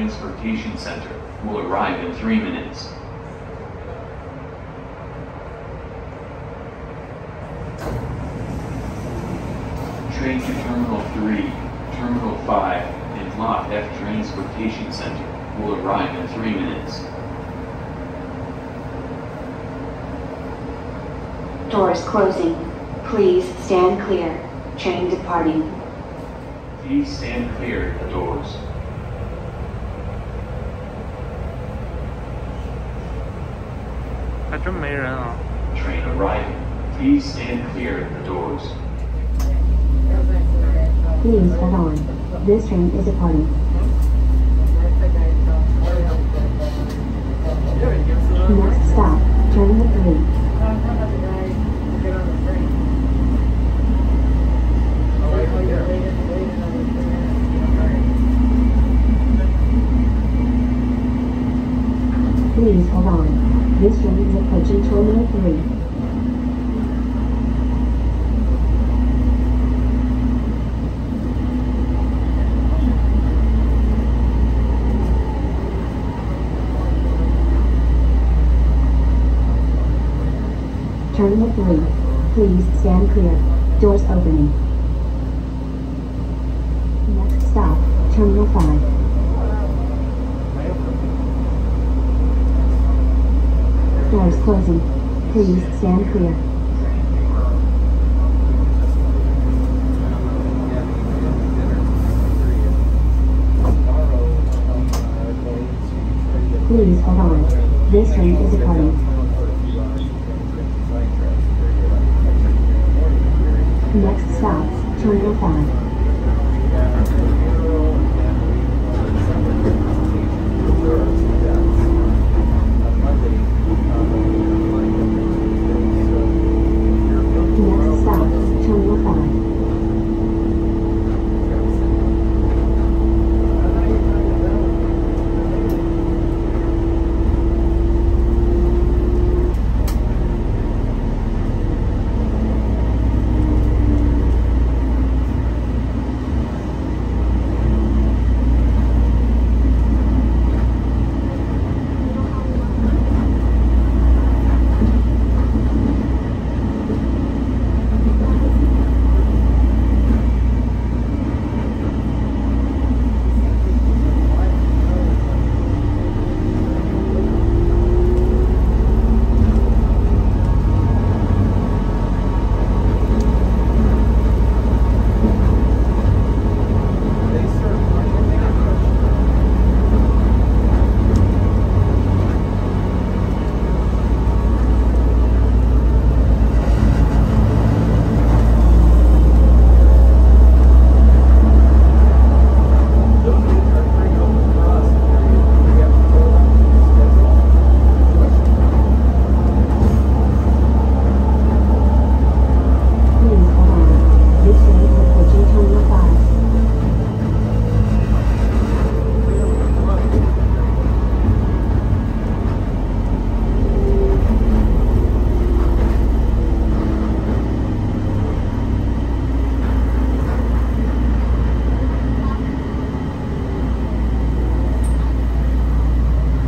Transportation Center will arrive in 3 minutes. Train to Terminal 3, Terminal 5, and Lot F Transportation Center will arrive in 3 minutes. Doors closing. Please stand clear. Train departing. Please stand clear at the doors. Train arriving. Please stand clear at the doors. Please hold on. This train is departing. Next stop, Terminal 3. Please hold on. This train is approaching Terminal 3. Terminal 3. Please stand clear. Doors opening. Next stop, Terminal 5. Doors closing. Please stand clear. Please hold on. This train is departing. Next stop, Terminal 5. Next stop, Terminal 5.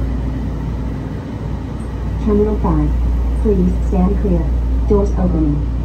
Terminal 5. Please stand clear. Doors opening.